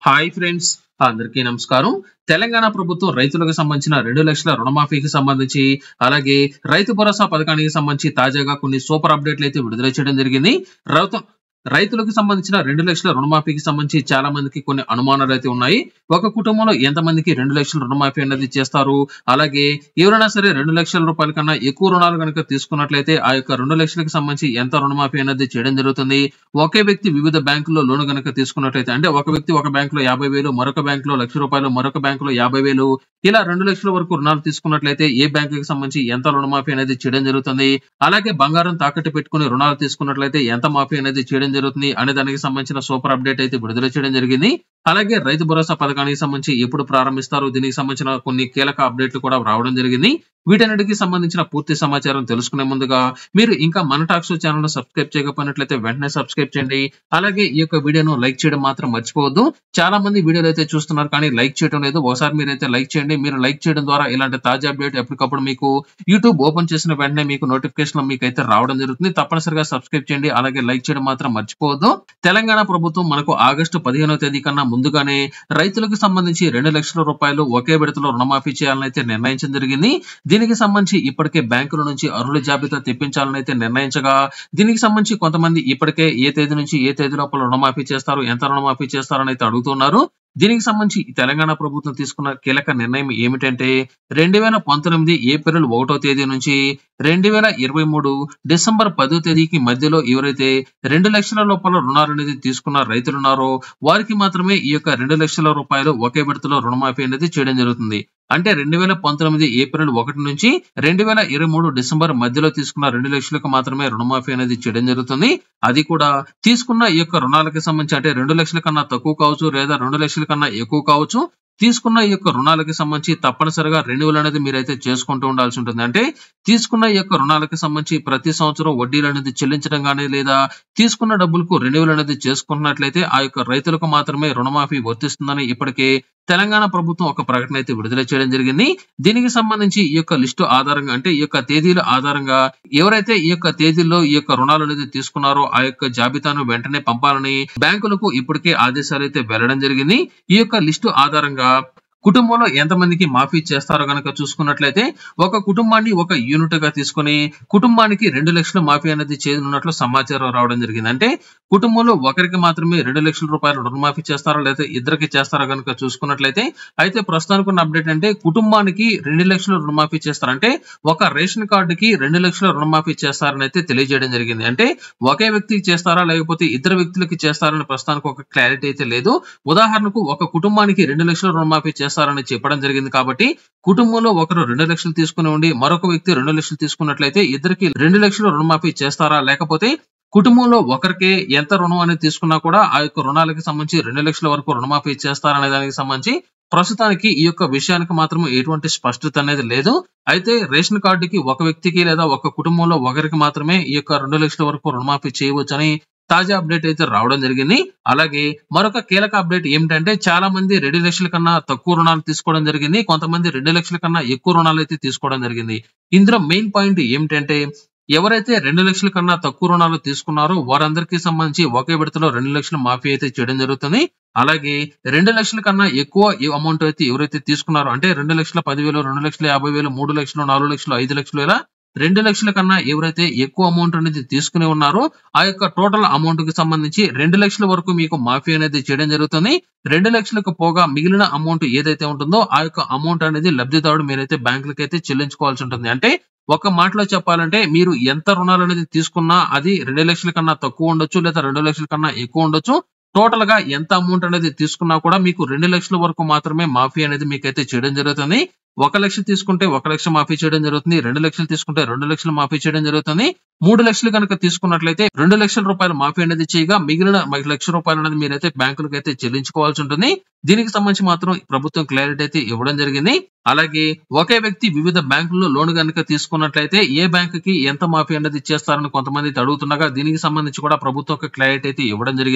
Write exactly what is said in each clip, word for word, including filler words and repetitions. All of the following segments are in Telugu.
హాయ్ ఫ్రెండ్స్, అందరికీ నమస్కారం. తెలంగాణ ప్రభుత్వం రైతులకు సంబంధించిన రెండు లక్షల రుణమాఫీకి సంబంధించి అలాగే రైతు భరోసా పథకానికి సంబంధించి తాజాగా కొన్ని సూపర్ అప్డేట్లు అయితే విడుదల చేయడం జరిగింది. రైతు రైతులకు సంబంధించిన రెండు లక్షల రుణమాఫీకి సంబంధించి చాలా మందికి కొన్ని అనుమానాలు అయితే ఉన్నాయి. ఒక కుటుంబంలో ఎంత మందికి రెండు లక్షల రుణమాఫీ అనేది చేస్తారు, అలాగే ఎవరైనా సరే రెండు లక్షల రూపాయల కన్నా ఎక్కువ రుణాలు కనుక తీసుకున్నట్లయితే ఆ యొక్క రెండు లక్షలకు సంబంధించి ఎంత రుణమాఫీ అనేది చేయడం జరుగుతుంది. ఒకే వ్యక్తి వివిధ బ్యాంకుల్లో లోన్ కనుక తీసుకున్నట్లయితే అంటే ఒక వ్యక్తి ఒక బ్యాంకులో యాభై వేలు, మరొక బ్యాంకులో లక్ష రూపాయలు, మరొక బ్యాంకులో యాభై వేలు, ఇలా రెండు లక్షల వరకు రుణాలు తీసుకున్నట్లయితే ఏ బ్యాంకుకి సంబంధించి ఎంత రుణమాఫీ అనేది చేయడం జరుగుతుంది. అలాగే బంగారం తాకట్టు పెట్టుకుని రుణాలు తీసుకున్నట్లయితే ఎంత మాఫీ అనేది చేయడం జరుగుతుంది అనే దానికి సంబంధించిన సూపర్ అప్డేట్ అయితే విడుదల చేయడం జరిగింది. అలాగే రైతు భరోసా పథకానికి సంబంధించి ఎప్పుడు ప్రారంభిస్తారు, దీనికి సంబంధించిన కొన్ని కీలక అప్డేట్లు కూడా రావడం జరిగింది. వీటన్నిటికి సంబంధించిన పూర్తి సమాచారం తెలుసుకునే ముందుగా మీరు ఇంకా మన టాక్ షో ఛానల్ సబ్స్క్రైబ్ చేయకపోయినట్లయితే వెంటనే సబ్స్క్రైబ్ చేయండి. అలాగే ఈ యొక్క వీడియోను లైక్ చేయడం మాత్రం మర్చిపోవద్దు. చాలా మంది వీడియోలు అయితే చూస్తున్నారు కానీ లైక్ చేయడం లేదు. ఒకసారి మీరైతే లైక్ చేయండి. మీరు లైక్ చేయడం ద్వారా ఇలాంటి తాజా అప్డేట్ ఎప్పటికప్పుడు మీకు యూట్యూబ్ ఓపెన్ చేసిన వెంటనే మీకు నోటిఫికేషన్ మీకు అయితే రావడం జరుగుతుంది. తప్పనిసరిగా సబ్స్క్రైబ్ చేయండి. అలాగే లైక్ చేయడం మాత్రం మర్చిపోవద్దు. తెలంగాణ ప్రభుత్వం మనకు ఆగస్టు పదిహేనవ తేదీ కన్నా ముందుగానే రైతులకు సంబంధించి రెండు లక్షల రూపాయలు ఒకే విడతలో రుణమాఫీ చేయాలని అయితే నిర్ణయించడం జరిగింది. దీనికి సంబంధించి ఇప్పటికే బ్యాంకుల నుంచి అర్హుల జాబితా తెప్పించాలని అయితే నిర్ణయించగా, దీనికి సంబంధించి కొంతమంది ఇప్పటికే ఏ తేదీ నుంచి ఏ తేదీ లోపల రుణమాఫీ చేస్తారు, ఎంత రుణమాఫీ చేస్తారని అయితే అడుగుతున్నారు. దీనికి సంబంధించి తెలంగాణ ప్రభుత్వం తీసుకున్న కీలక నిర్ణయం ఏమిటంటే రెండు వేల పంతొమ్మిది ఏప్రిల్ ఒకటో తేదీ నుంచి రెండు వేల ఇరవై మూడు డిసెంబర్ పదో తేదీకి మధ్యలో ఎవరైతే రెండు లక్షల రూపాయల రుణాలు అనేది తీసుకున్న రైతులు ఉన్నారో వారికి మాత్రమే ఈ యొక్క రెండు లక్షల రూపాయలు ఒకే విడతలో రుణమాఫీ అనేది చేయడం జరుగుతుంది. అంటే రెండు వేల పంతొమ్మిది ఏప్రిల్ ఒకటి నుంచి రెండు వేల ఇరవై మూడు డిసెంబర్ మధ్యలో తీసుకున్న రెండు లక్షలకు మాత్రమే రుణమాఫీ అనేది చేయడం జరుగుతుంది. అది కూడా తీసుకున్న ఈ యొక్క రుణాలకు సంబంధించి అంటే రెండు లక్షల కన్నా తక్కువ కావచ్చు లేదా రెండు లక్షల కన్నా ఎక్కువ కావచ్చు. తీసుకున్న ఈ యొక్క రుణాలకు సంబంధించి తప్పనిసరిగా రెన్యువల్ అనేది మీరైతే చేసుకుంటూ ఉండాల్సి ఉంటుంది. అంటే తీసుకున్న ఈ యొక్క రుణాలకు సంబంధించి ప్రతి సంవత్సరం వడ్డీలు అనేది చెల్లించడం కానీ లేదా తీసుకున్న డబ్బులకు రెన్యువల్ అనేది చేసుకున్నట్లయితే ఆ యొక్క రైతులకు మాత్రమే రుణమాఫీ వర్తిస్తుందని ఇప్పటికే తెలంగాణ ప్రభుత్వం ఒక ప్రకటన అయితే విడుదల చేయడం జరిగింది. దీనికి సంబంధించి ఈ యొక్క లిస్టు ఆధారంగా అంటే ఈ యొక్క తేదీల ఆధారంగా ఎవరైతే ఈ యొక్క తేదీల్లో ఈ యొక్క రుణాలు అనేది తీసుకున్నారో ఆ యొక్క జాబితాను వెంటనే పంపాలని బ్యాంకులకు ఇప్పటికే ఆదేశాలు అయితే వెళ్లడం జరిగింది. ఈ యొక్క లిస్టు ఆధారంగా కుటుంబంలో ఎంతమందికి మాఫీ చేస్తారో గనక చూసుకున్నట్లయితే ఒక కుటుంబాన్ని ఒక యూనిట్ గా తీసుకుని కుటుంబానికి రెండు లక్షల మాఫీ అనేది చేయనున్నట్లు సమాచారం రావడం జరిగింది. అంటే కుటుంబంలో ఒకరికి మాత్రమే రెండు లక్షల రూపాయలు రుణమాఫీ చేస్తారా లేదా ఇద్దరికి చేస్తారా గనక చూసుకున్నట్లయితే అయితే ప్రస్తుతానికి ఉన్న అప్డేట్ అంటే కుటుంబానికి రెండు లక్షల రుణమాఫీ చేస్తారంటే ఒక రేషన్ కార్డుకి రెండు లక్షల రుణమాఫీ చేస్తారని అయితే తెలియజేయడం జరిగింది. అంటే ఒకే వ్యక్తికి చేస్తారా లేకపోతే ఇద్దరు వ్యక్తులకి చేస్తారని ప్రస్తుతానికి ఒక క్లారిటీ అయితే లేదు. ఉదాహరణకు ఒక కుటుంబానికి రెండు లక్షల రుణమాఫీ చేస్తారని చెప్పడం జరిగింది. కాబట్టి కుటుంబంలో ఒకరు రెండు లక్షలు తీసుకుని ఉండి మరొక వ్యక్తి రెండు లక్షలు తీసుకున్నట్లయితే ఇద్దరికి రెండు లక్షల రుణమాఫీ చేస్తారా లేకపోతే కుటుంబంలో ఒకరికి ఎంత రుణం అనేది తీసుకున్నా కూడా ఆ యొక్క రుణాలకు సంబంధించి రెండు లక్షల వరకు రుణమాఫీ చేస్తారనే దానికి సంబంధించి ప్రస్తుతానికి ఈ యొక్క విషయానికి మాత్రం ఎటువంటి స్పష్టత అనేది లేదు. అయితే రేషన్ కార్డుకి ఒక వ్యక్తికి లేదా ఒక కుటుంబంలో ఒకరికి మాత్రమే ఈ యొక్క రెండు లక్షల వరకు రుణమాఫీ చేయవచ్చని తాజా అప్డేట్ అయితే రావడం జరిగింది. అలాగే మరొక కీలక అప్డేట్ ఏమిటంటే చాలా మంది రెండు లక్షల కన్నా తక్కువ రుణాలు తీసుకోవడం జరిగింది. కొంతమంది రెండు లక్షల కన్నా ఎక్కువ రుణాలు అయితే తీసుకోవడం జరిగింది. ఇందులో మెయిన్ పాయింట్ ఏమిటంటే ఎవరైతే రెండు లక్షల కన్నా తక్కువ రుణాలు తీసుకున్నారో వారందరికీ సంబంధించి ఒకే విడతలో రెండు లక్షల మాఫీ అయితే చేయడం జరుగుతుంది. అలాగే రెండు లక్షల కన్నా ఎక్కువ అమౌంట్ అయితే ఎవరైతే తీసుకున్నారో అంటే రెండు లక్షల పదివేలు, రెండు లక్షల యాభై వేలు, మూడు లక్షలు, నాలుగు లక్షలు, ఐదు లక్షలు ఇలా రెండు లక్షల కన్నా ఎవరైతే ఎక్కువ అమౌంట్ అనేది తీసుకుని ఉన్నారో ఆ యొక్క టోటల్ అమౌంట్ కి సంబంధించి రెండు లక్షల వరకు మీకు మాఫీ అనేది చేయడం జరుగుతుంది. రెండు లక్షలకు పోగా మిగిలిన అమౌంట్ ఏదైతే ఉంటుందో ఆ యొక్క అమౌంట్ అనేది లబ్ధిదారుడు మీరైతే బ్యాంకులకి అయితే చెల్లించుకోవాల్సి ఉంటుంది. అంటే ఒక మాటలో చెప్పాలంటే మీరు ఎంత రుణాలు అనేది తీసుకున్నా అది రెండు లక్షల కన్నా తక్కువ ఉండొచ్చు లేదా రెండు లక్షల కన్నా ఎక్కువ ఉండొచ్చు. టోటల్ గా ఎంత అమౌంట్ అనేది తీసుకున్నా కూడా మీకు రెండు లక్షల వరకు మాత్రమే మాఫీ అనేది మీకైతే చేయడం జరుగుతుంది. ఒక లక్ష తీసుకుంటే ఒక లక్ష మాఫీ చేయడం జరుగుతుంది. రెండు లక్షలు తీసుకుంటే రెండు లక్షలు మాఫీ చేయడం జరుగుతుంది. మూడు లక్షలు కనుక తీసుకున్నట్లయితే రెండు లక్షల రూపాయలు మాఫీ అనేది చేయగా మిగిలిన లక్ష రూపాయలు అనేది మీరైతే బ్యాంకులకు అయితే చెల్లించుకోవాల్సి ఉంటుంది. దీనికి సంబంధించి మాత్రం ప్రభుత్వం క్లారిటీ అయితే ఇవ్వడం జరిగింది. అలాగే ఒకే వ్యక్తి వివిధ బ్యాంకుల్లో లోన్ కనుక తీసుకున్నట్లయితే ఏ బ్యాంకుకి ఎంత మాఫీ అనేది చేస్తారని కొంతమంది అడుగుతుండగా దీనికి సంబంధించి కూడా ప్రభుత్వం ఒక క్లారిటీ అయితే ఇవ్వడం జరిగింది.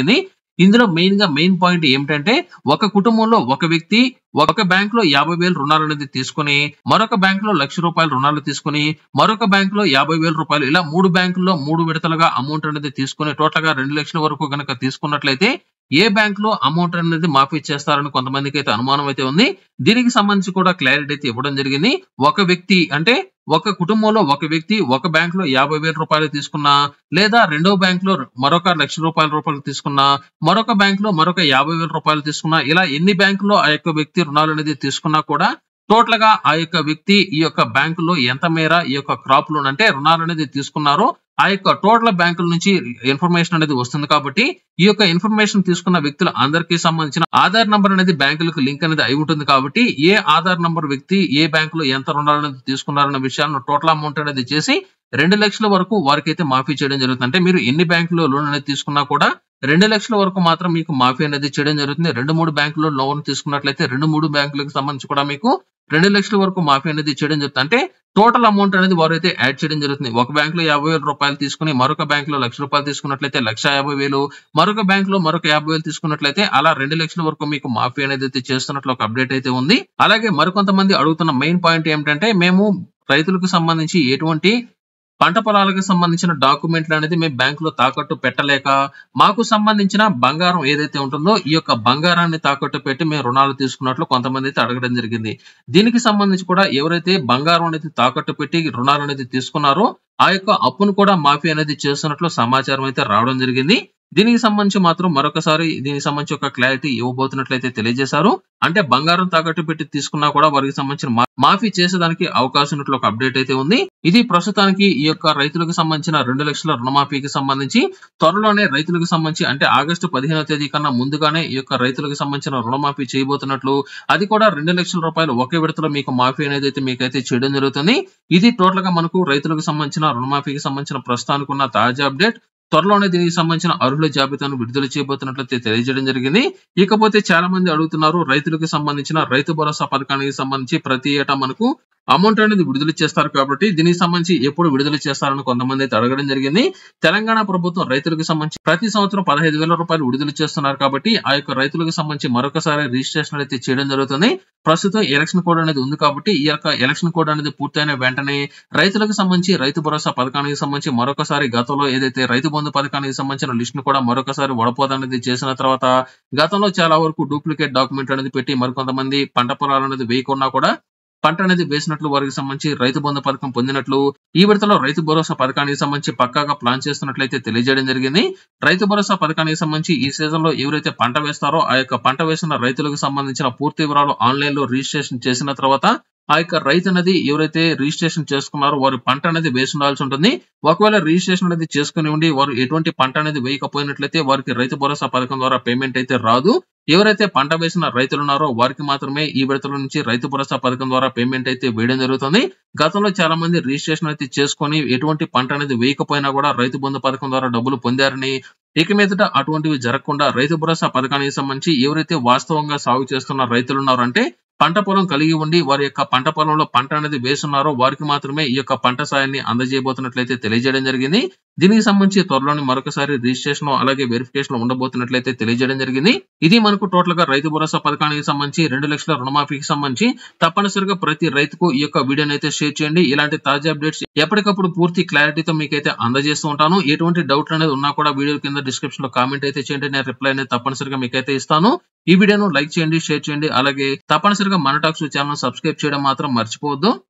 ఇందులో మెయిన్ గా మెయిన్ పాయింట్ ఏమిటంటే ఒక కుటుంబంలో ఒక వ్యక్తి ఒక బ్యాంక్ లో యాభై వేలు రుణాలు అనేది తీసుకుని మరొక బ్యాంక్ లో లక్ష రూపాయలు రుణాలు తీసుకుని మరొక బ్యాంక్ లో యాభై వేల రూపాయలు ఇలా మూడు బ్యాంకుల్లో మూడు విడతలుగా అమౌంట్ అనేది తీసుకుని టోటల్ గా రెండు లక్షల వరకు గనక తీసుకున్నట్లయితే ఏ బ్యాంక్ లో అమౌంట్ అనేది మాఫీ చేస్తారని కొంతమందికి అయితే అనుమానం అయితే ఉంది. దీనికి సంబంధించి కూడా క్లారిటీ అయితే ఇవ్వడం జరిగింది. ఒక వ్యక్తి అంటే ఒక కుటుంబంలో ఒక వ్యక్తి ఒక బ్యాంక్ లో యాభై వేల రూపాయలు తీసుకున్నా లేదా రెండో బ్యాంక్ లో మరొక లక్ష రూపాయల రూపాయలు తీసుకున్నా మరొక బ్యాంక్ లో మరొక యాభై వేల రూపాయలు తీసుకున్నా ఇలా ఎన్ని బ్యాంకులో ఆ యొక్క వ్యక్తి రుణాలు అనేది తీసుకున్నా కూడా టోటల్ గా ఆ యొక్క వ్యక్తి ఈ యొక్క బ్యాంకులో ఎంత మేర ఈ యొక్క క్రాప్ లోన్ అంటే రుణాలు అనేది తీసుకున్నారో ఆ యొక్క టోటల్ బ్యాంకుల నుంచి ఇన్ఫర్మేషన్ అనేది వస్తుంది. కాబట్టి ఈ యొక్క ఇన్ఫర్మేషన్ తీసుకున్న వ్యక్తులు అందరికీ సంబంధించిన ఆధార్ నంబర్ అనేది బ్యాంకులకు లింక్ అనేది అయి ఉంటుంది. కాబట్టి ఏ ఆధార్ నంబర్ వ్యక్తి ఏ బ్యాంకులో ఎంత రుణాలు అనేది తీసుకున్నారన్న విషయాలను టోటల్ అమౌంట్ అనేది చేసి రెండు లక్షల వరకు వారికైతే మాఫీ చేయడం జరుగుతుంది. అంటే మీరు ఎన్ని బ్యాంకులో లోన్ అనేది తీసుకున్నా కూడా రెండు లక్షల వరకు మాత్రం మీకు మాఫీ అనేది చేయడం జరుగుతుంది. రెండు మూడు బ్యాంకులో లోన్ తీసుకున్నట్లయితే రెండు మూడు బ్యాంకులకు సంబంధించి కూడా మీకు రెండు లక్షల వరకు మాఫీ అనేది చేయడం జరుగుతుంది. అంటే టోటల్ అమౌంట్ అనేది వారు అయితే యాడ్ చేయడం జరుగుతుంది. ఒక బ్యాంక్ లో యాభై వేల రూపాయలు తీసుకుని మరొక బ్యాంక్ లో లక్ష రూపాయలు తీసుకున్నట్లయితే లక్ష యాభై వేలు మరొక బ్యాంక్ లో మరొక యాభై వేలు తీసుకున్నట్లయితే అలా రెండు లక్షల వరకు మీకు మాఫీ అనేది అయితే చేస్తున్నట్లు ఒక అప్డేట్ అయితే ఉంది. అలాగే మరికొంతమంది అడుగుతున్న మెయిన్ పాయింట్ ఏమిటంటే మేము రైతులకు సంబంధించి ఎటువంటి పంట పొలాలకు సంబంధించిన డాక్యుమెంట్లు అనేది మేము బ్యాంక్ లో తాకట్టు పెట్టలేక మాకు సంబంధించిన బంగారం ఏదైతే ఉంటుందో ఈ యొక్క బంగారాన్ని తాకట్టు పెట్టి మేము రుణాలు తీసుకున్నట్లు కొంతమంది అయితే అడగడం జరిగింది. దీనికి సంబంధించి కూడా ఎవరైతే బంగారం అనేది తాకట్టు పెట్టి రుణాలు అనేది తీసుకున్నారో ఆ యొక్క అప్పును కూడా మాఫీ అనేది చేస్తున్నట్లు సమాచారం అయితే రావడం జరిగింది. దీనికి సంబంధించి మాత్రం మరొకసారి దీనికి సంబంధించి ఒక క్లారిటీ ఇవ్వబోతున్నట్లయితే తెలియజేశారు. అంటే బంగారం తాకట్టు పెట్టి తీసుకున్నా కూడా వారికి సంబంధించిన మాఫీ చేసేదానికి అవకాశం ఉన్నట్లు ఒక అప్డేట్ అయితే ఉంది. ఇది ప్రస్తుతానికి ఈ యొక్క రైతులకు సంబంధించిన రెండు లక్షల రుణమాఫీకి సంబంధించి త్వరలోనే రైతులకు సంబంధించి అంటే ఆగస్టు పదిహేనవ తేదీ కన్నా ముందుగానే ఈ యొక్క రైతులకు సంబంధించిన రుణమాఫీ చేయబోతున్నట్లు అది కూడా రెండు లక్షల రూపాయలు ఒకే విడతలో మీకు మాఫీ అనేది అయితే మీకైతే చేయడం జరుగుతుంది. ఇది టోటల్ గా మనకు రైతులకు సంబంధించిన రుణమాఫీకి సంబంధించిన ప్రస్తుతానికి ఉన్న తాజా అప్డేట్. త్వరలోనే దీనికి సంబంధించిన అర్హుల జాబితాను విడుదల చేయబోతున్నట్లయితే తెలియజేయడం జరిగింది. ఇకపోతే చాలా మంది అడుగుతున్నారు రైతులకు సంబంధించిన రైతు భరోసా పథకానికి సంబంధించి ప్రతి ఏటా మనకు అమౌంట్ అనేది విడుదల చేస్తారు కాబట్టి దీనికి సంబంధించి ఎప్పుడు విడుదల చేస్తారని కొంతమంది అయితే అడగడం జరిగింది. తెలంగాణ ప్రభుత్వం రైతులకు సంబంధించి ప్రతి సంవత్సరం పదహైదు వేల రూపాయలు విడుదల చేస్తున్నారు కాబట్టి ఆ యొక్క రైతులకు సంబంధించి మరొకసారి రిజిస్ట్రేషన్ అయితే చేయడం జరుగుతుంది. ప్రస్తుతం ఎలక్షన్ కోడ్ అనేది ఉంది కాబట్టి ఈ యొక్క ఎలక్షన్ కోడ్ అనేది పూర్తయిన వెంటనే రైతులకు సంబంధించి రైతు భరోసా పథకానికి సంబంధించి మరొకసారి గతంలో ఏదైతే రైతు బంధు పథకానికి సంబంధించిన లిస్ట్ ను కూడా మరొకసారి వడపోత అనేది చేసిన తర్వాత గతంలో చాలా వరకు డూప్లికేట్ డాక్యుమెంట్ అనేది పెట్టి మరికొంతమంది పంట పొలాలు అనేది వేయకున్నా కూడా పంట అనేది వేసినట్లు వారికి సంబంధించి రైతు బంధు పథకం పొందినట్లు ఈ విడతలో రైతు భరోసా పథకానికి సంబంధించి పక్కాగా ప్లాన్ చేస్తున్నట్లయితే తెలియజేయడం జరిగింది. రైతు భరోసా పథకానికి సంబంధించి ఈ సీజన్ లో ఎవరైతే పంట వేస్తారో ఆ యొక్క పంట వేసిన రైతులకు సంబంధించిన పూర్తి వివరాలు ఆన్లైన్ లో రిజిస్ట్రేషన్ చేసిన తర్వాత ఆ యొక్క రైతు అనేది ఎవరైతే రిజిస్ట్రేషన్ చేసుకున్నారో వారు పంట అనేది వేసి ఉండాల్సి ఉంటుంది. ఒకవేళ రిజిస్ట్రేషన్ అనేది చేసుకుని ఉండి వారు ఎటువంటి పంట అనేది వేయకపోయినట్లయితే వారికి రైతు భరోసా పథకం ద్వారా పేమెంట్ అయితే రాదు. ఎవరైతే పంట వేసిన రైతులు ఉన్నారో వారికి మాత్రమే ఈ విడతల నుంచి రైతు భరోసా పథకం ద్వారా పేమెంట్ అయితే వేయడం జరుగుతుంది. గతంలో చాలా మంది రిజిస్ట్రేషన్ అయితే చేసుకొని ఎటువంటి పంట అనేది వేయకపోయినా కూడా రైతు బంధు పథకం ద్వారా డబ్బులు పొందారని ఇక మీదట అటువంటివి జరగకుండా రైతు భరోసా పథకానికి సంబంధించి ఎవరైతే వాస్తవంగా సాగు చేస్తున్న రైతులు ఉన్నారో అంటే పంట పొలం కలిగి ఉండి వారి యొక్క పంట పొలంలో పంట అనేది వేస్తున్నారో వారికి మాత్రమే ఈ యొక్క పంట సాయాన్ని అందజేయబోతున్నట్లయితే తెలియజేయడం జరిగింది. దీనికి సంబంధించి త్వరలోని మరొకసారి రిజిస్ట్రేషన్ అలాగే వెరిఫికేషన్ ఉండబోతున్నట్లయితే తెలియజేయడం జరిగింది. ఇది మనకు టోటల్ గా రైతు భరోసా పథకానికి సంబంధించి రెండు లక్షల రుణమాఫీకి సంబంధించి తప్పనిసరిగా ప్రతి రైతుకు ఈ యొక్క వీడియోని అయితే షేర్ చేయండి. ఇలాంటి తాజా అప్డేట్స్ ఎప్పటికప్పుడు పూర్తి క్లారిటీతో మీకైతే అందజేస్తూ ఉంటాను. ఎటువంటి డౌట్లు అనేది ఉన్నా కూడా వీడియో కింద డిస్క్రిప్షన్ లో కామెంట్ అయితే చేయండి. నేను రిప్లై అనేది తప్పనిసరిగా మీకైతే ఇస్తాను. ఈ వీడియోను లైక్ చేయండి, షేర్ చేయండి. అలాగే తప్పనిసరిగా మన టాక్స్ ఛానల్ సబ్స్క్రైబ్ చేయడం మాత్రం మర్చిపోవద్దు.